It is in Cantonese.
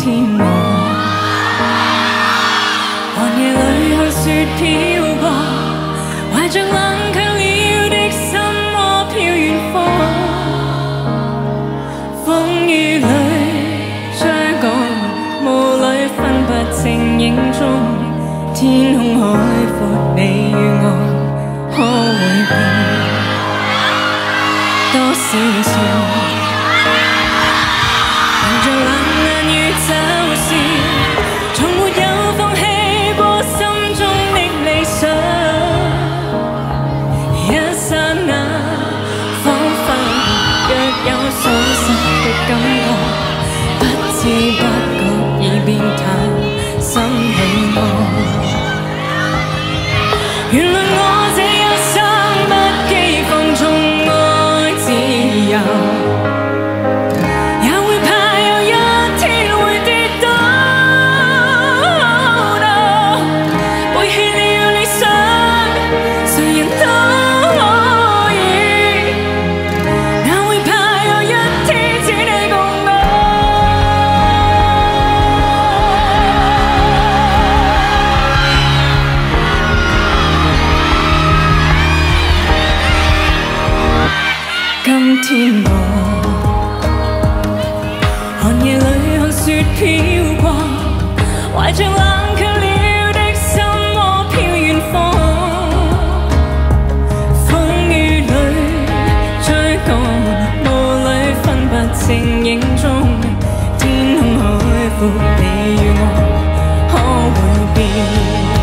天幕，寒夜里看雪飘過，懷着冷卻了的心窩飄遠方。風雨裏追趕，霧裏分不清影蹤。天空海闊，你與我可會變多少次？ 像冷眼與嘲笑，從沒有放棄過心中的理想。一剎那，彷彿若有所失的感覺，不知不覺已變淡，心裏愛。原諒我這一生不羈放縱愛自由。 今天我寒夜裏看雪飄過，懷着冷卻了的心窩飄遠方。風雨裏追趕，霧裏分不清影蹤。天空海闊，你與我可會變？